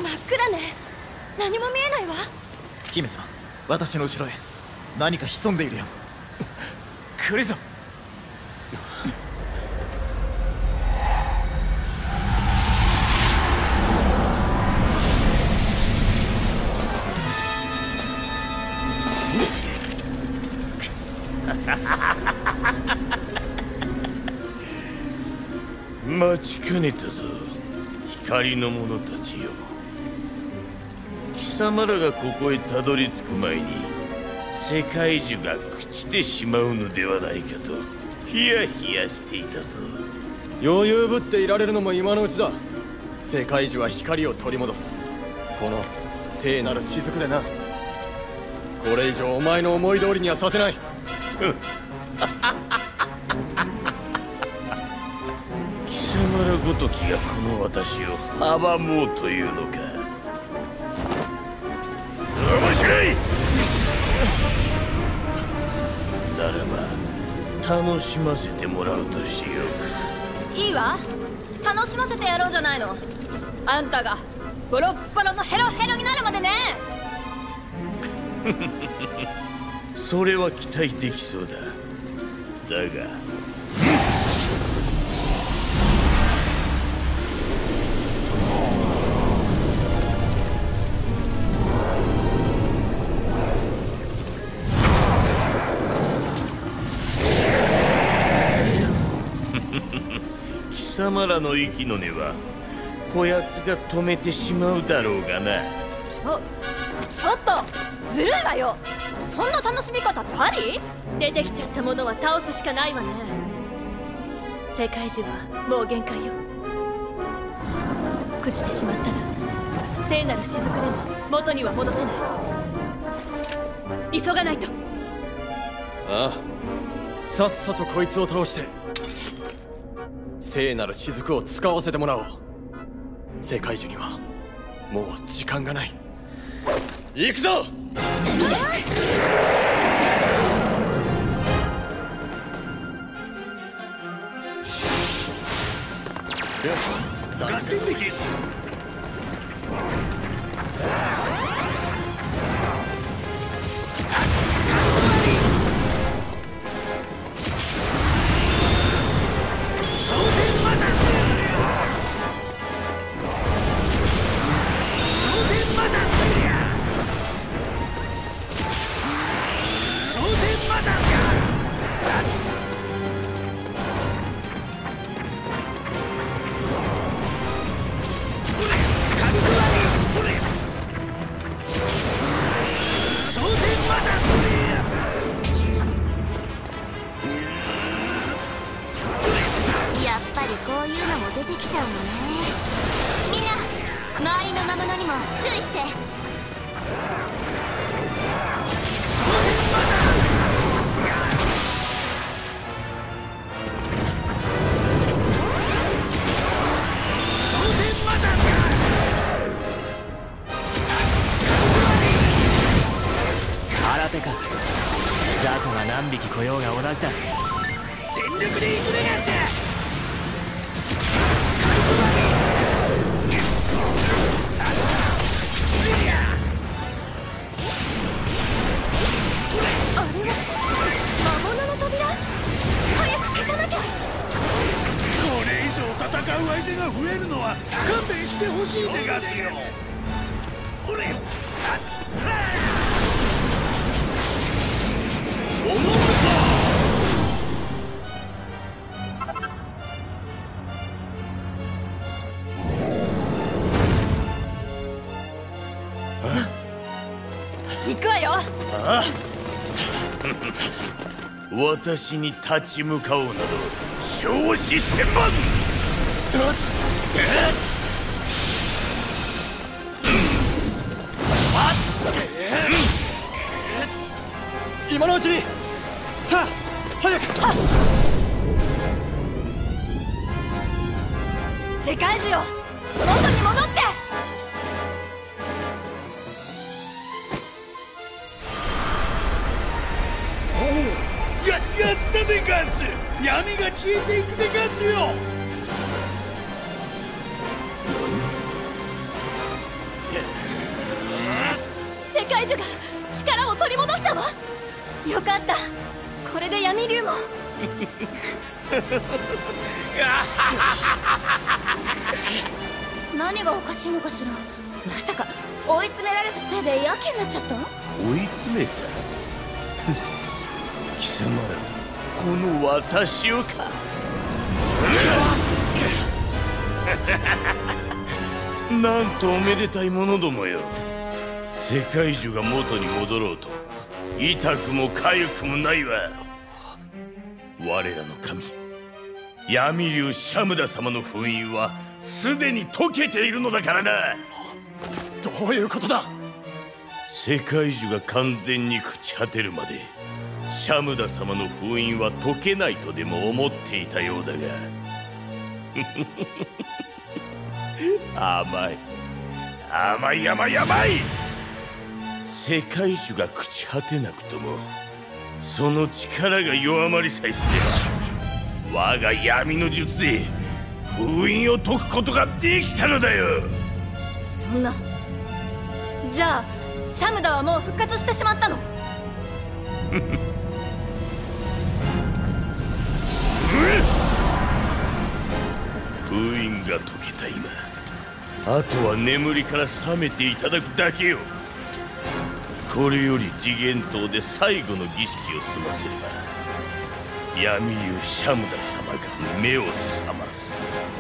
真っ暗ね。何も見えないわ。 姫様、私の後ろへ何か潜んでいるよ。来るぞ。 待ちかねたぞ、光の者たちよ。貴様らがここへたどり着く前に世界中が朽ちてしまうのではないかとヒヤヒヤしていたぞ。 余裕ぶっていられるのも今のうちだ。世界中は光を取り戻す、この聖なる雫でな。これ以上お前の思い通りにはさせない。 貴様らごときがこの私を阻もうというのか。面白いならば楽しませてもらうとしよう。いいわ、楽しませてやろうじゃないの。あんたがボロッボロのヘロヘロになるまでね。 それは期待できそうだ。だが貴様らの息の根はこやつが止めてしまうだろうがな。 ちょっとずるいわよ。そんな楽しみ方ってあり？出てきちゃったものは倒すしかないわね。世界中はもう限界よ。朽ちてしまったら聖なる雫でも元には戻せない。急がないと。 ああ、さっさとこいつを倒して聖なる雫を使わせてもらおう。世界中にはもう時間がない。行くぞ。よし、 ガステンでゲス。 私に立ち向かおうなど笑死千万。 今のうちに。さあ早く。 世界中よ、元に戻って。 やったでガス。闇が消えていくでガスよ。 界樹が力を取り戻したわ。よかった。これで闇竜も何がおかしいのかしら。まさか追い詰められたせいでやけになっちゃった？ 追い詰めた貴様らこの私をか。なんとおめでたいものどもよ。世界樹が元に戻ろうと痛くも痒くもないわ。我らの神闇竜シャムダ様の封印はすでに解けているのだからな。 どういうことだ。 世界樹が完全に朽ち果てるまでシャムダ様の封印は解けないとでも思っていたようだが甘い甘い甘い甘い。世界樹が朽ち果てなくともその力が弱まりさえすれば我が闇の術で封印を解くことができたのだよ。 そんな。じゃあシャムダはもう復活してしまったの？ 封印が解けた今、あとは眠りから覚めていただくだけよ。これより次元刀で最後の儀式を済ませれば闇竜シャムダ様が目を覚ます。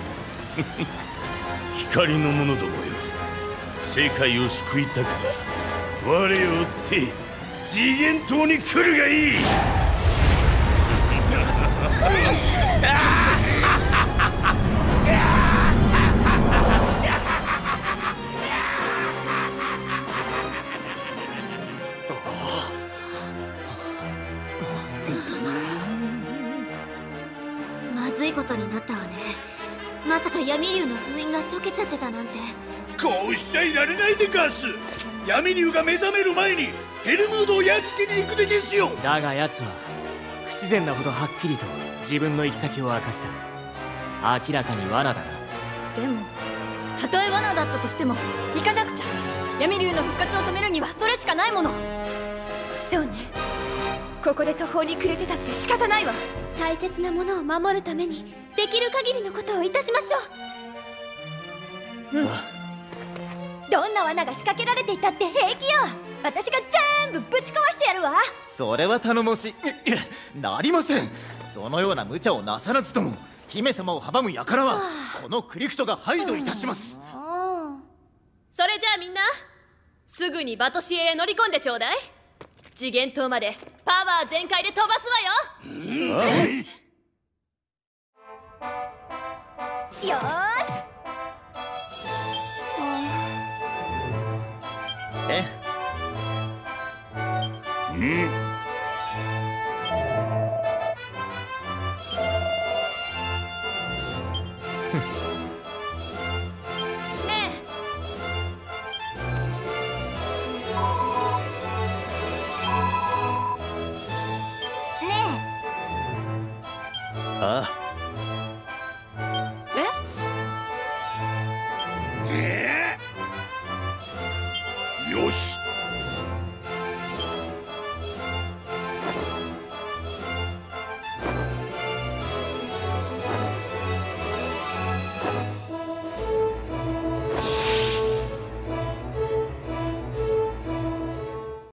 光の者どもよ、世界を救いたくば我を追って次元刀に来るがいい。 まずいことになったわね。まさか闇竜の封印が解けちゃってたなんて。 こうしちゃいられないでガス。闇竜が目覚める前にヘルムードをやっつけに行くでですよ。 だが奴は不自然なほどはっきりと自分の行き先を明かした。明らかに罠だな。 でもたとえ罠だったとしても行かなくちゃ。闇竜の復活を止めるにはそれしかないもの。そうね。ここで途方に暮れてたって仕方ないわ。大切なものを守るためにできる限りのことをいたしましょう。うん。どんな罠が仕掛けられていたって平気よ。私が全部ぶち壊してやるわ。 それは頼もしい。なりません。そのような無茶をなさらずとも姫様を阻む輩はこのクリプトが排除いたします。 それじゃあみんなすぐにバトシエへ乗り込んでちょうだい。次元刀までパワー全開で飛ばすわよ。よーし。 ああ。 え？